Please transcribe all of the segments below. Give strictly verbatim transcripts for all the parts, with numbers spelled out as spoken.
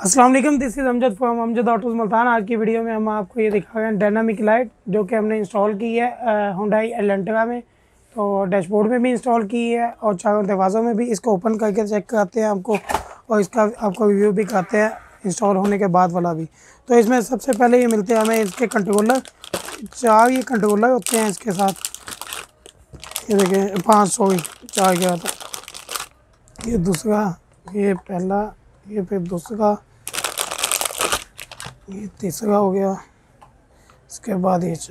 अस्सलाम वालेकुम, this is Amjad from Amjad autos Multan. आज की वीडियो में हम आपको ये दिखा रहे हैं डायनामिक लाइट जो कि हमने इंस्टॉल की है हुंडई एलेंट्रा में। तो डैशबोर्ड में भी इंस्टॉल की है और चारों दरवाज़ों में भी। इसको ओपन करके चेक कराते हैं आपको और इसका आपको रिव्यू भी कराते हैं इंस्टॉल होने के बाद वाला भी। तो इसमें सबसे पहले ये मिलते हैं हमें इसके कंट्रोलर। चार ये कंट्रोलर होते हैं इसके साथ, ये देखें पाँच सौ चार के आता है। ये दूसरा, ये पहला, ये फिर दूसरा, ये तीसरा हो गया, इसके बाद ये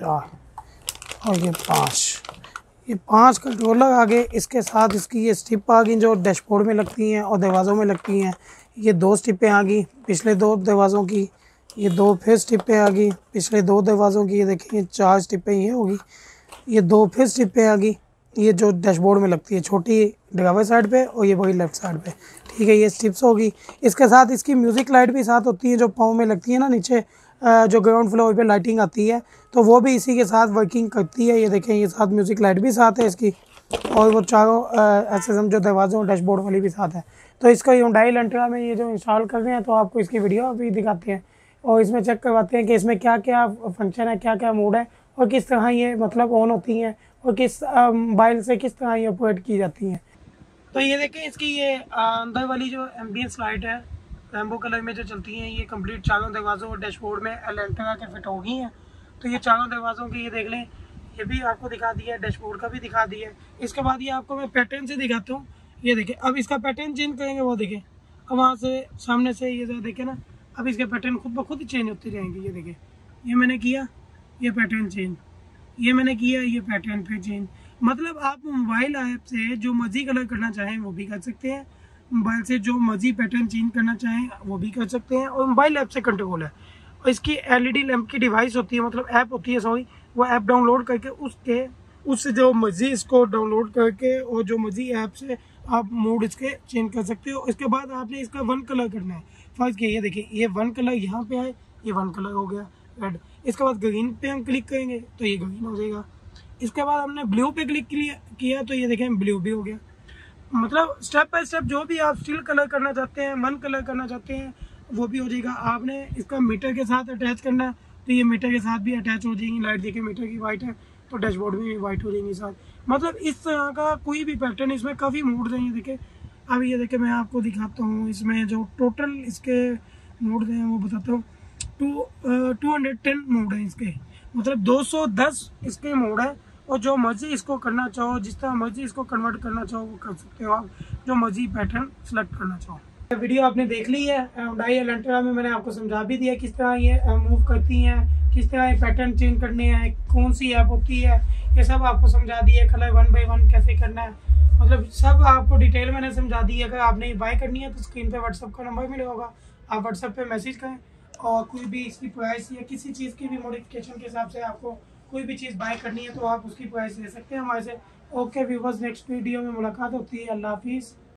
चार और ये पाँच। ये पांच कंट्रोलर आ गए। इसके साथ इसकी ये स्ट्रिप आ गई जो डैशबोर्ड में लगती हैं और दरवाज़ों में लगती हैं। ये दो स्ट्रिपें आ गई पिछले दो दरवाज़ों की, ये दो फिर स्ट्रिपें आ गई पिछले दो दरवाज़ों की। ये देखिए चार स्ट्रिपें ये होगी, ये दो फिर स्ट्रिपें आ गई ये जो डैशबोर्ड में लगती है, छोटी ड्राइवर साइड पे और ये बड़ी लेफ़्ट साइड पे। ठीक है, ये स्ट्रिप्स होगी। इसके साथ इसकी म्यूज़िक लाइट भी साथ होती है जो पाँव में लगती है ना, नीचे जो ग्राउंड फ्लोर पे लाइटिंग आती है, तो वो भी इसी के साथ वर्किंग करती है। ये देखें, ये साथ म्यूज़िक लाइट भी साथ है इसकी और वो चारों ऐसे समझो दरवाज़ों डैशबोर्ड वाली भी साथ है। तो इसका हुंडई एलेंट्रा में ये जो इंस्टॉल कर रहे हैं तो आपको इसकी वीडियो अभी दिखाते हैं और इसमें चेक करवाते हैं कि इसमें क्या क्या फंक्शन है, क्या क्या मोड है और किस तरह ये मतलब ऑन होती हैं और किस मोबाइल से किस तरह ये ऑपरेट की जाती हैं। तो ये देखें, इसकी ये अंदर वाली जो एम्बियंस लाइट है रेनबो कलर में जो चलती हैं, ये कंप्लीट चारों दरवाज़ों और डैशबोर्ड में एलेंट्रा के फिट हो गई हैं। तो ये चारों दरवाज़ों की ये देख लें, ये भी आपको दिखा दिया है, डैशबोर्ड का भी दिखा दिया है। इसके बाद ये आपको मैं पैटर्न से दिखाता हूँ। ये देखें, अब इसका पैटर्न चेंज करेंगे, वो देखें अब वहाँ से सामने से ये देखें ना, अब इसके पैटर्न खुद ब खुद ही चेंज होते जाएंगे। ये देखें, ये मैंने किया, ये पैटर्न चेंज, ये मैंने किया, ये पैटर्न फिर चेंज। मतलब आप मोबाइल ऐप से जो मर्जी कलर करना चाहें वो भी कर सकते हैं, मोबाइल से जो मर्जी पैटर्न चेंज करना चाहें वो भी कर सकते हैं और मोबाइल ऐप से कंट्रोल है। और इसकी एलईडी लैंप की डिवाइस होती है, मतलब ऐप होती है, सॉरी, वो ऐप डाउनलोड करके उसके उससे जो मर्जी इसको डाउनलोड करके और जो मर्जी ऐप से आप मूड इसके चेंज कर सकते हो। इसके बाद आपने इसका वन कलर करना है। फर्स्ट के ये देखिए, ये वन कलर यहाँ पे आए, ये वन कलर हो गया रेड। इसके बाद ग्रीन पे हम क्लिक करेंगे तो ये ग्रीन हो जाएगा। इसके बाद हमने ब्लू पे क्लिक किया तो ये देखें ब्लू भी हो गया। मतलब स्टेप बाय स्टेप जो भी आप स्टील कलर करना चाहते हैं, मन कलर करना चाहते हैं, वो भी हो जाएगा। आपने इसका मीटर के साथ अटैच करना है तो ये मीटर के साथ भी अटैच हो जाएंगी। लाइट देखिए मीटर की वाइट है तो डैशबोर्ड भी वाइट हो जाएंगी साथ। मतलब इस तरह का कोई भी पैटर्न, इसमें काफ़ी मोड्स हैं। ये देखें, अब ये देखें मैं आपको दिखाता हूँ इसमें जो टोटल इसके मोड हैं वो बताता हूँ। Two two hundred ten mode है इसके, मतलब दो सौ दस इसके मोड है और जो मर्जी इसको करना चाहो, जिस तरह मर्जी इसको कन्वर्ट करना चाहो वो कर सकते हो आप, जो मर्जी पैटर्न सेलेक्ट करना चाहो। वीडियो आपने देख ली है हुंडई एलेंट्रा में, मैंने आपको समझा भी दिया किस तरह ये मूव करती हैं, किस तरह ये पैटर्न चेंज करने हैं, कौन सी ऐप होती है, ये सब आपको समझा दिया। कलर वन बाई वन कैसे करना है, मतलब सब आपको डिटेल मैंने समझा दी है। अगर आपने ये बाय करनी है तो स्क्रीन पे व्हाट्सअप का नंबर मिलेगा, आप व्हाट्सअप पे मैसेज करें और कोई भी इसकी प्राइस या किसी चीज़ की भी मॉडिफिकेशन के हिसाब से आपको कोई भी चीज़ बाय करनी है तो आप उसकी प्राइस ले सकते हैं हमारे से। ओके व्यूअर्स, नेक्स्ट वीडियो में मुलाकात होती है। अल्लाह हाफिज़।